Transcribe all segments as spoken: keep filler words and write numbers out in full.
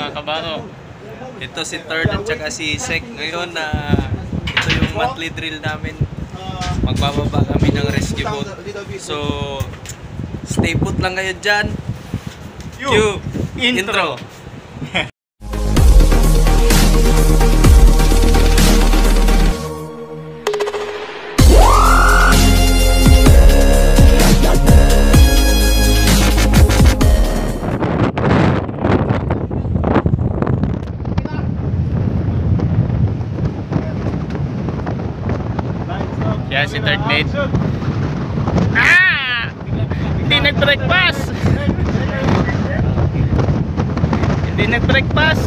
mga kabaro. Ito si Third at saka si Sek. Ngayon na uh, ito yung monthly drill namin. Magbababa kami ng rescue boat. So, stay put lang kayo dyan. Cue intro. Yan si third mate. Ah! Hindi nag-brake pass. Hindi nag-brake pass.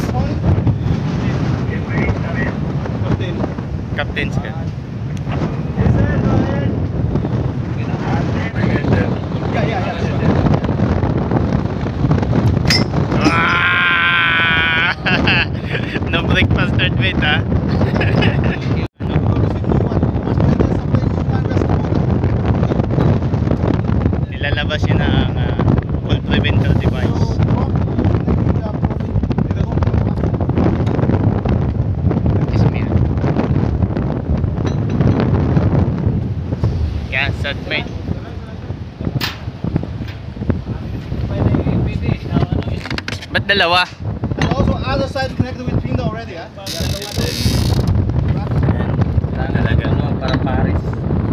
Captain siya. Ah! No brake pass third mate ha. Nilalabas yun ang uh, full preventer device. Yan, sad mate. Ba't dalawa? Also other side connected with window already, ah? Talaga no, para pares.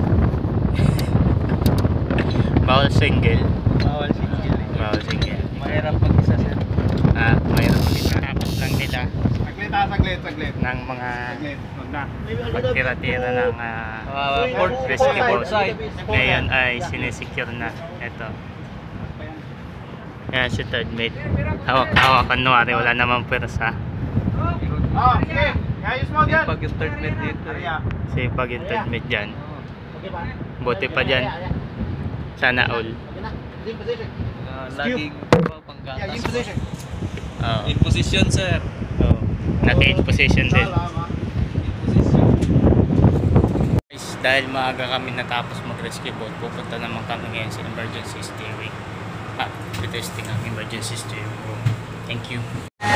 Bawal single. Bawal single. Bawal single. Mahirap mag-isa sir. Ah, mahirap mag-isa. Tapos lang nila. Saglit ah, saglit, saglit. Ng mga Saglit, huwag na. magtira-tira ng uh, port rescue boat. Ngayon ay sinesecure na. Ito. Yan si third mate. Hawak-hawak kunwari, wala namang pwersa. Ah, okay. Ayos mo dyan. Pag yung third mate dito. Sipag yung third mate dyan. Buti pa dyan. Sana all. Uh, laging panggatas. Yeah, in position. Uh, in position sir. Oh, naka-in position din. Guys, dahil maaga kami natapos mag-rescue boat, pupunta naman kami ngayon sa emergency steering. At testing ang emergency steering room. Thank you.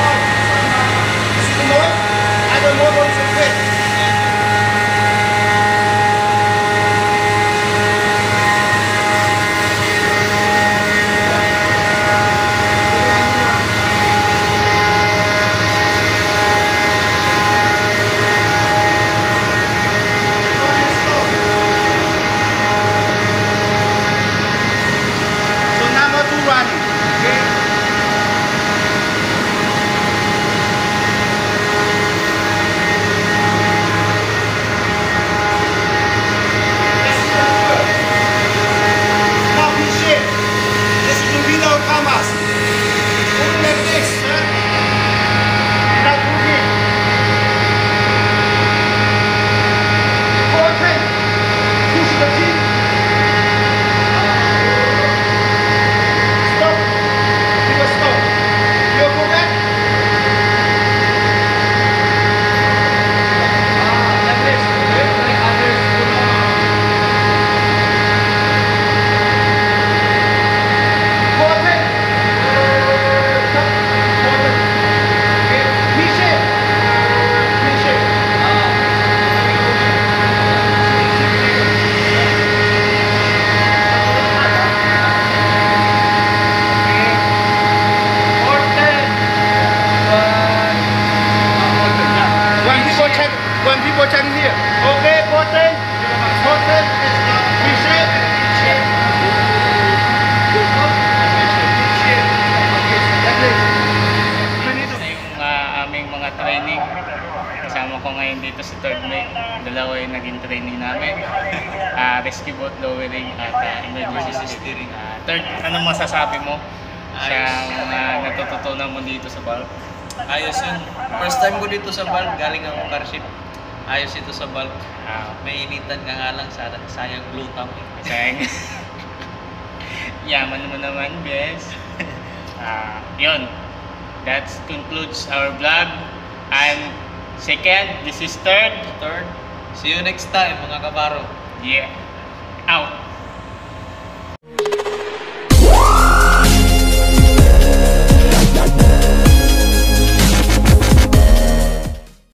Training. Kasama ko ngayon dito si third mate. Dalawa yung naging training namin. Uh, rescue boat lowering at uh, emergency steering. Uh, third, anong masasabi mo sa uh, natututunan mo dito sa Balk? Ayos yun. First time ko dito sa Balk, galing ako car ship. Ayos ito sa Balk. Uh, may initan ka nga lang, sayang glue tam. Sayang. Yaman mo naman, bes. Uh, yun. That concludes our vlog. I'm second, this is third. Third. See you next time mga kabaro. Yeah. Out.